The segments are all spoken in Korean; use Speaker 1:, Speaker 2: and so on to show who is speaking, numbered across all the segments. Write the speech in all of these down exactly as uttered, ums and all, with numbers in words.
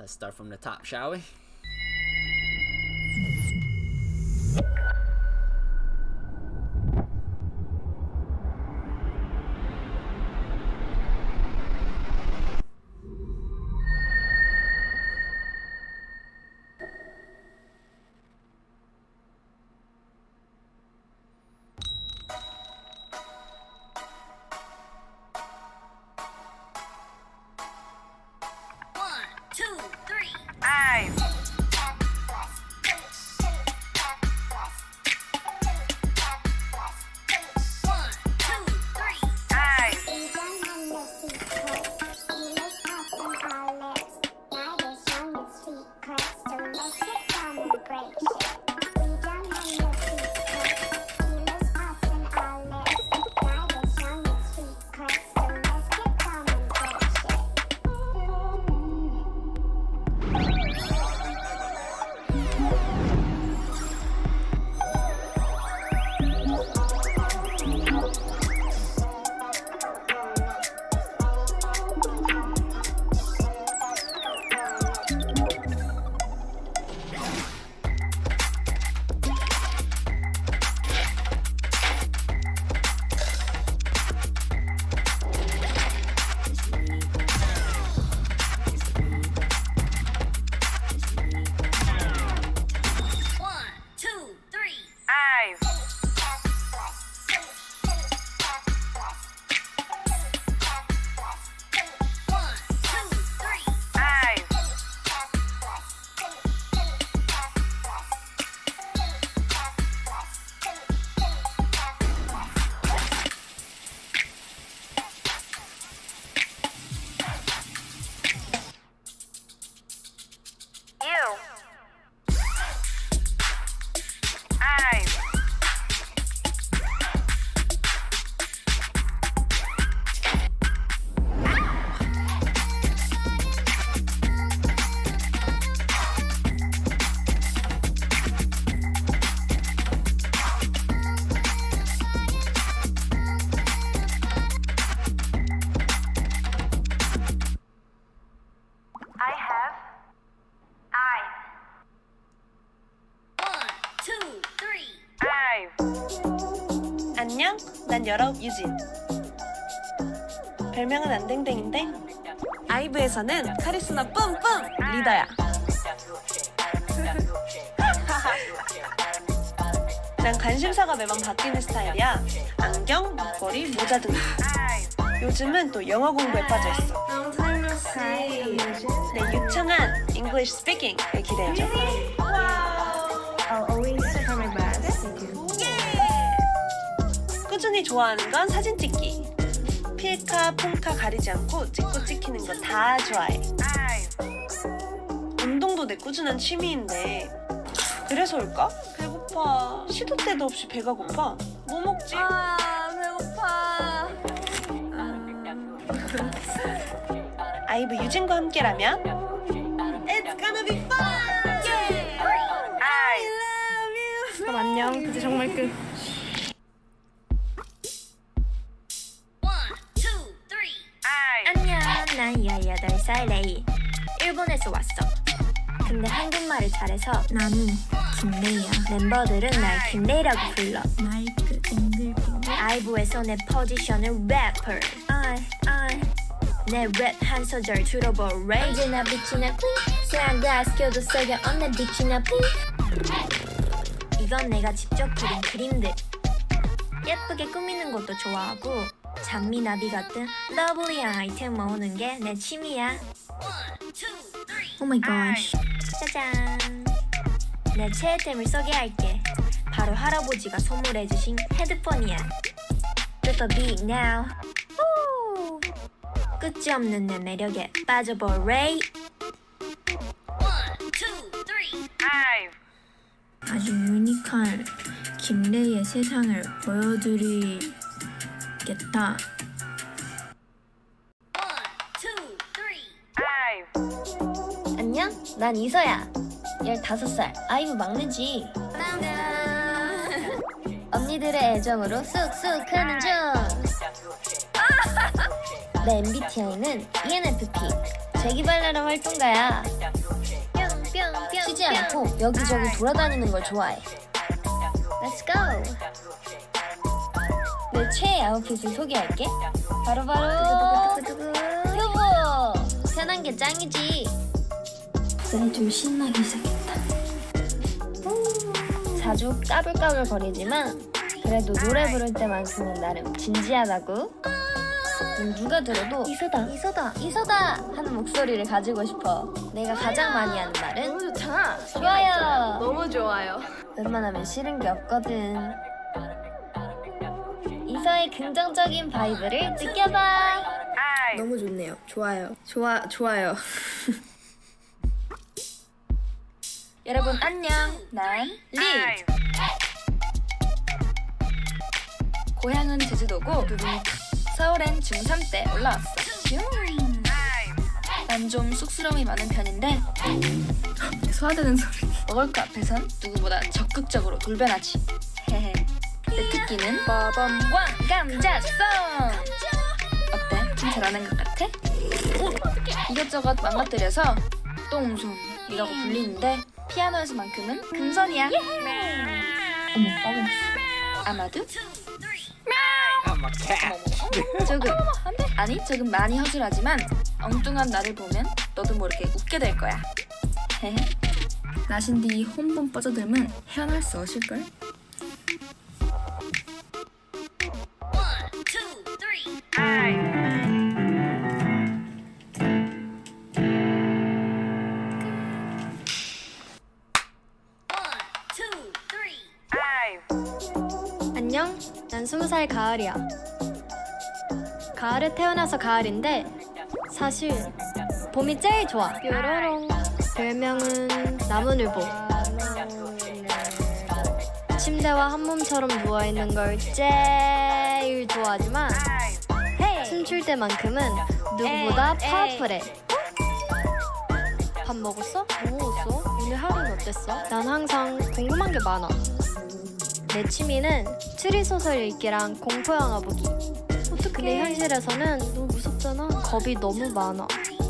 Speaker 1: let's start from the top, shall we?
Speaker 2: 안녕, 난 여러 유진. 별명은 안댕댕인데 아이브에서는 카리스마 뿜뿜 리더야. 난 관심사가 매번 바뀌는 스타일이야. 안경, 목걸이, 모자 등. 요즘은 또 영어 공부에 빠져있어. 내 유창한 English speaking을 기대해줘. 꾸준히 좋아하는 건 사진 찍기. 필카, 폰카 가리지 않고 찍고 찍히는 거 다 좋아해. 운동도 내 꾸준한 취미인데 그래서일까? 배고파. 시도 때도 없이 배가 고파. 뭐 먹지?
Speaker 3: 아, 배고파.
Speaker 2: 아이브 유진과 함께라면 It's gonna be fun!
Speaker 3: Yeah! I love you.
Speaker 4: 그럼 안녕. 그제 정말 끝.
Speaker 3: 안녕, 난 열여덟 살 레이. 일본에서 왔어. 근데 한국말을 잘해서 나는 김레이야. 멤버들은 날 김레이라고 불러. 마이크 앵글빙글. 아이브에서 내 포지션은 래퍼. I, I. 내 랩 한 소절 들어봐. 레이. 언제나 빛이 나 please. 새한가 스켜도 속여 없는 빛이 나 please. 이건 내가 직접 그린 그림들. 예쁘게 꾸미는 것도 좋아하고 장미나비 같은 러블리한 아이템 모으는 게 내 취미야. Oh my gosh. 짜잔. 내 최애템을 소개할게. 바로 할아버지가 선물해주신 헤드폰이야. Feel the beat now. Woo. 끝이 없는 내 매력에 빠져봐 레이. 아주 유니크한 김레이의 세상을 보여드리겠다. 안녕, 난 이서야. 열다섯 살 아이브 막내지. 언니들의 애정으로 쑥쑥 크는 중. 내 엠비티아이는 이엔에프피. 재기발랄한 활동가야. 쉬지 않고 여기저기 돌아다니는 걸 좋아해. Let's go. 내 최애 아웃핏을 소개할게. 바로바로 튜브! 편한 게 짱이지. 이제 좀 신나기 시작했다. 자주 까불까불 거리지만 그래도 노래 부를 때만큼은 나름 진지하다고. 누가 들어도 이소다 이소다 이소다 하는 목소리를 가지고 싶어. 내가 가장 많이 하는 말은
Speaker 2: 너무 좋잖아.
Speaker 3: 좋아요.
Speaker 2: 너무 좋아요.
Speaker 3: 웬만하면 싫은 게 없거든. 이서의 긍정적인 바이브를 느껴봐.
Speaker 2: 너무 좋네요. 좋아요. 좋아 좋아요.
Speaker 3: 여러분 안녕. 난 리. 고향은 제주도고 서울엔 중삼 때 올라왔어. 난 좀 쑥스러움이 많은 편인데
Speaker 2: 소화되는 소리.
Speaker 3: 먹을 거 앞에선 누구보다 적극적으로 돌변하지. 헤헤. 내 특기는 빠밤꽝 감자송. 어때? 좀 잘하는 것 같아? 이것저것 망가뜨려서 똥손이라고 불리는데 피아노에서만큼은 금손이야. 어머, 어머. 아마도? 조금 아니 조금 많이 허술하지만 엉뚱한 나를 보면 너도 모르게 웃게 될 거야. 헤헤.
Speaker 2: 나신 뒤 혼돈 빠져들면 헤어날 수 없을걸?
Speaker 1: 안녕, 난 스무 살 가을이야. 가을에 태어나서 가을인데 사실 봄이 제일 좋아. 뾰로롱. 별명은 나무늘보. 침대와 한 몸처럼 누워있는 걸 제일 좋아하지만 춤출 때만큼은 누구보다 파워풀해. 밥 먹었어? 뭐 먹었어? 오늘 하루는 어땠어? 난 항상 궁금한 게 많아. 내 취미는 추리소설 읽기랑 공포영화 보기. 어떡해. 근데 현실에서는 너무 무섭잖아. 겁이 너무 많아.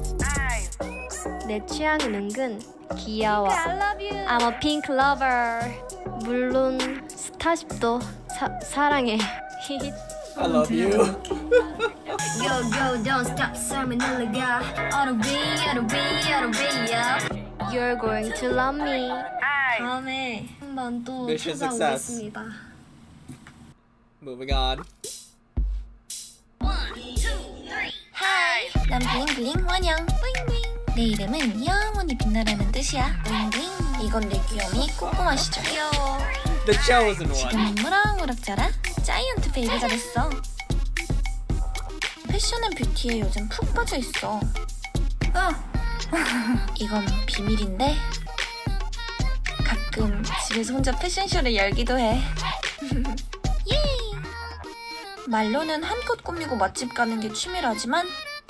Speaker 1: 내 취향은 은근 귀여워. I'm a pink lover. 물론 스타쉽도 사, 사랑해.
Speaker 4: I love you.
Speaker 3: Go go don't stop 삶은 흘러가. Oughta be, oughta be, oughta be, yeah.
Speaker 1: You're going to love me.
Speaker 3: 다음에 한번 또
Speaker 4: Mission success.
Speaker 3: 찾아오겠습니다.
Speaker 4: Moving on.
Speaker 3: 하이, 난 블링블링 원영 블링블링. 내 이름은 영원히 빛나라는 뜻이야. 블링블링. 이건 내 귀염이 꼼꼼한 시절. 귀여워.
Speaker 4: The chosen one.
Speaker 3: 지금은 무럭무럭 자라 자이언트 베이비가 됐어. 패션앤 뷰티에 요즘 푹 빠져 있어. 어. 이건 비밀인데 가끔 집에서 혼자 패션쇼를 열기도 해. 예. 말로는 한껏 꾸미고 맛집 가는 게 취미라지만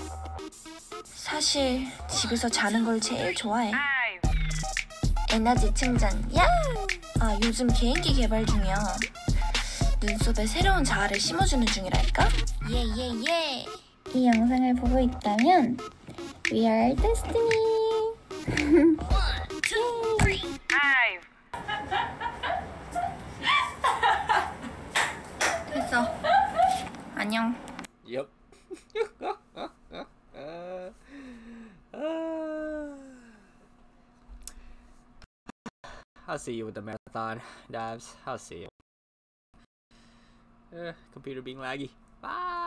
Speaker 3: 사실 집에서 자는 걸 제일 좋아해. 에너지 충전 야! 아 요즘 개인기 개발 중이야. 눈썹에 새로운 자아를 심어주는 중이랄까? 예예예. 예, 예. 이 영상을 보고 있다면 We are destiny. 됐어. 안녕.
Speaker 4: Yep. I'll see you with the marathon, Dabs. I'll see you. Uh, computer being laggy. Bye.